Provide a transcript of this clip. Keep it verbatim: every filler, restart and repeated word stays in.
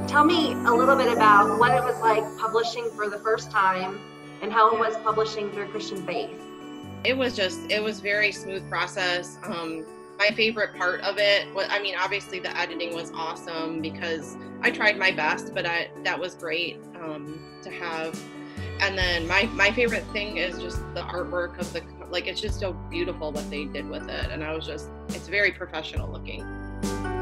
tell me a little bit about what it was like publishing for the first time and how it was publishing through Christian Faith. It was just, it was very smooth process. Um, my favorite part of it was, I mean, obviously the editing was awesome because I tried my best, but I, that was great um, to have. And then my, my favorite thing is just the artwork of the, like, it's just so beautiful what they did with it. And I was just, it's very professional looking.